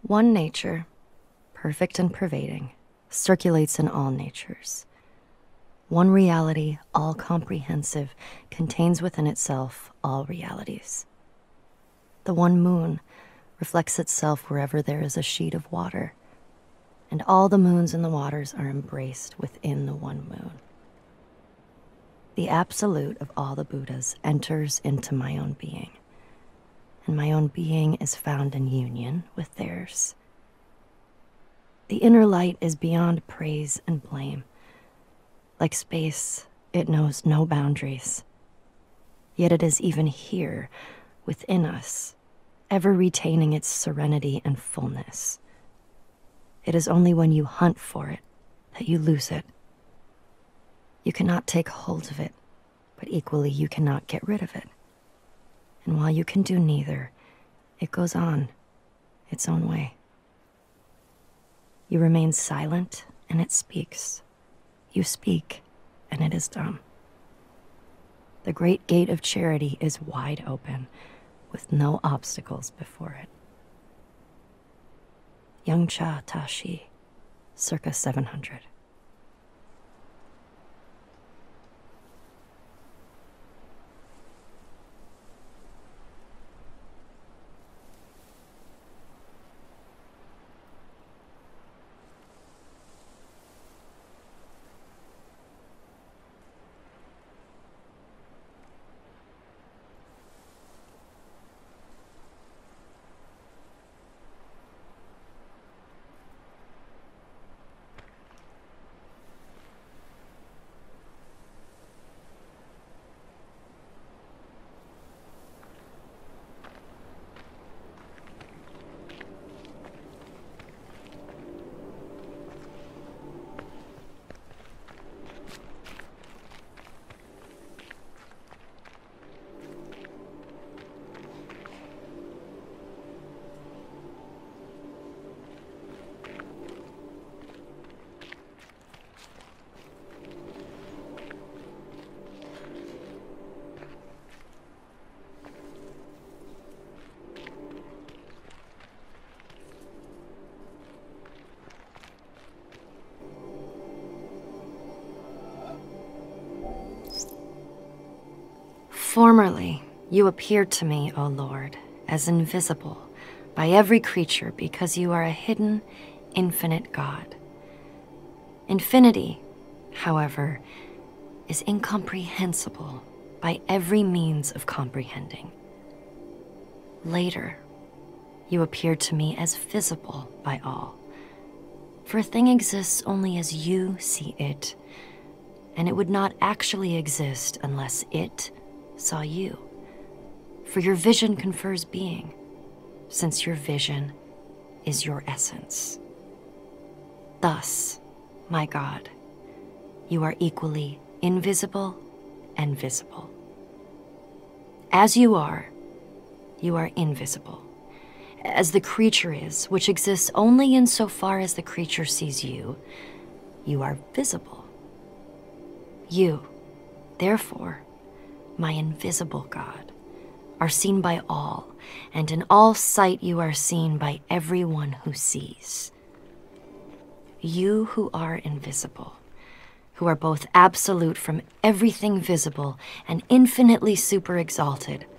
One nature, perfect and pervading, circulates in all natures. One reality, all-comprehensive, contains within itself all realities. The one moon reflects itself wherever there is a sheet of water, and all the moons in the waters are embraced within the one moon. The absolute of all the Buddhas enters into my own being, and my own being is found in union with theirs. The inner light is beyond praise and blame. Like space, it knows no boundaries. Yet it is even here, within us, ever retaining its serenity and fullness. It is only when you hunt for it that you lose it. You cannot take hold of it, but equally you cannot get rid of it. And while you can do neither, it goes on its own way. You remain silent, and it speaks. You speak, and it is dumb. The great gate of charity is wide open, with no obstacles before it. Yongcha Tashi, circa 700. Formerly, you appeared to me, O Lord, as invisible by every creature because you are a hidden, infinite God. Infinity, however, is incomprehensible by every means of comprehending. Later, you appeared to me as visible by all, for a thing exists only as you see it, and it would not actually exist unless it saw you, for your vision confers being, since your vision is your essence. Thus, my God, you are equally invisible and visible. As you are invisible, as the creature is, which exists only insofar as the creature sees you, you are visible. You, therefore, my invisible God, are seen by all, and in all sight you are seen by everyone who sees. You who are invisible, who are both absolute from everything visible and infinitely super-exalted,